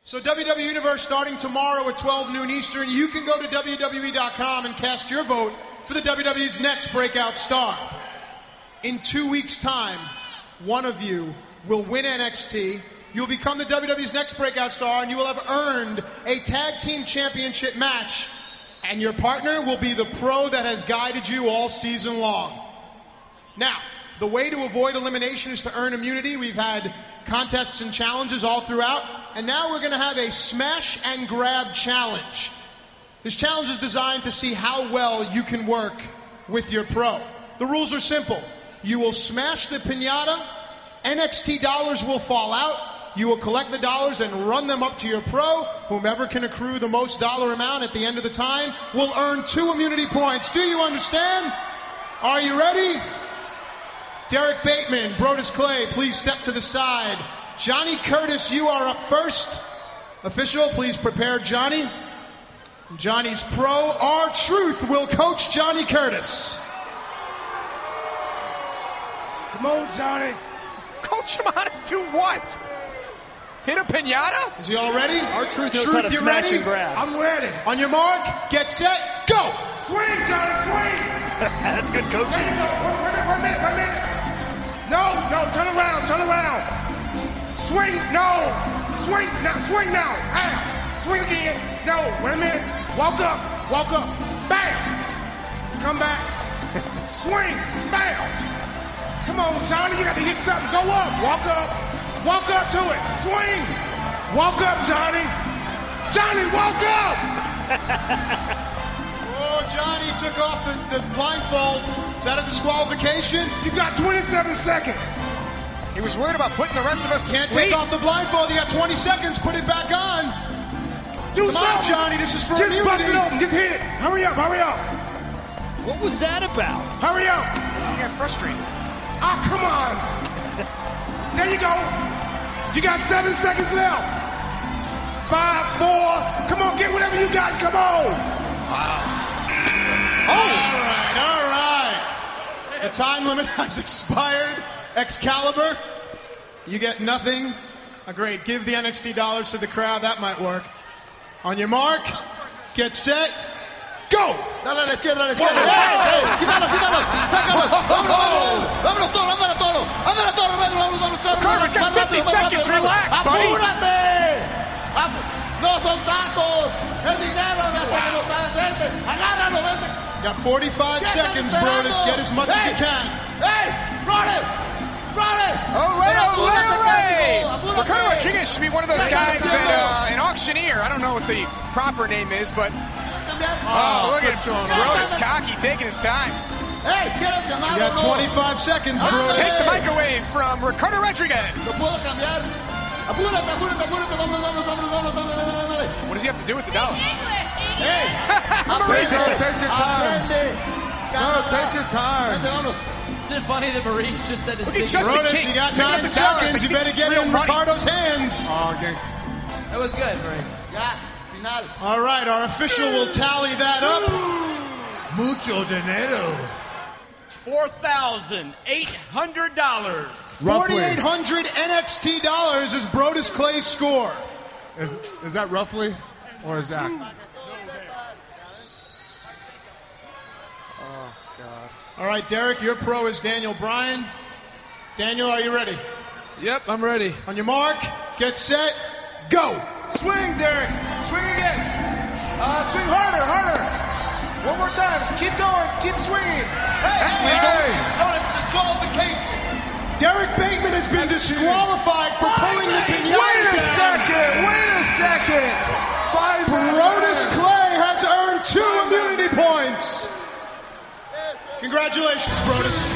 So WWE Universe starting tomorrow at 12 noon Eastern. You can go to WWE.com and cast your vote for the WWE's next breakout star. In 2 weeks' time, one of you will win NXT. You'll become the WWE's next breakout star, and you will have earned a tag team championship match. And your partner will be the pro that has guided you all season long. Now, the way to avoid elimination is to earn immunity. We've had contests and challenges all throughout, and now we're going to have a smash and grab challenge. This challenge is designed to see how well you can work with your pro. The rules are simple. You will smash the piñata, NXT dollars will fall out, you will collect the dollars and run them up to your pro. Whomever can accrue the most dollar amount at the end of the time will earn 2 immunity points. Do you understand? Are you ready? Derek Bateman, Brodus Clay, please step to the side. Johnny Curtis, you are up first. Official, please prepare Johnny. Johnny's pro, R-Truth, will coach Johnny Curtis. Come on, Johnny. Coach him on to do what? Hit a piñata? Is he all ready? R-Truth knows how to you smash ready? and grab. I'm ready. On your mark, get set, go! Swing, Johnny, swing! That's good coaching. There you go. Wait a minute. No, turn around. Swing, no. Swing now. Ow. Swing again. No, wait a minute. Walk up. Bam. Come back. Swing. Bam. Come on, Johnny, you got to hit something. Go up. Walk up to it. Swing. Walk up, Johnny. Johnny, walk up. Oh, Johnny took off the blindfold. Is that a disqualification? You got 27 seconds. He was worried about putting the rest of us to Can't sleep. take off the blindfold. You got 20 seconds. Put it back on. Do Come on, Johnny. This is for Just immunity. bust it open. Just hit it. Hurry up. What was that about? Hurry up. You got frustrated. Oh, come on. There you go. You got 7 seconds left. 5, 4. Come on, get whatever you got. Come on. Wow. All right. The time limit has expired. Excalibur, you get nothing. Great. Give the NXT dollars to the crowd. That might work. On your mark, get set, go! Dale a la izquierda. Quítalos. Sácalos. Vámonos todos. Vámonos. Carter's got 50 seconds. Relax, buddy. ¡Apúrate! No son tacos. Es dinero. Hasta que lo sabes. Vente. Agárralo, vente. Got 45 seconds, Brodus. Get as much as you can. Hey, Brodus. Hooray! Ricardo Rodriguez should be one of those guys that, an auctioneer. I don't know what the proper name is, but look at Brodus cocky taking his time. Hey, ¿quieres ganar You got o no? 25 seconds, Let's Brodus. take the microwave from Ricardo Rodriguez. ¿Lo puedo cambiar? Apúrate. Vámonos. What does he have to do with the dollar? Hey, Take your time. No, take your time. Vente, vámonos. Isn't it funny that Maurice just said to Look at stick? Justin Brodus, King. you got Pick up 9 the dollars. seconds. You better get it in Ricardo's hands. Oh, okay. That was good, Maurice. Ya, final. All right, our official will tally that up. Mucho dinero. $4,800. 4,800 NXT dollars is Brodus Clay's score. Is that roughly or exact? All right, Derek, your pro is Daniel Bryan. Daniel, are you ready? Yep, I'm ready. On your mark, get set, go! Swing, Derek. Swing again. Swing harder. One more time. Keep going. Keep swinging. That's legal. No, it's disqualification. Derek Bateman has been disqualified for pulling the piñata Wait a down. second. Brodus Clay has earned 2 immunity points. Congratulations, Brodus.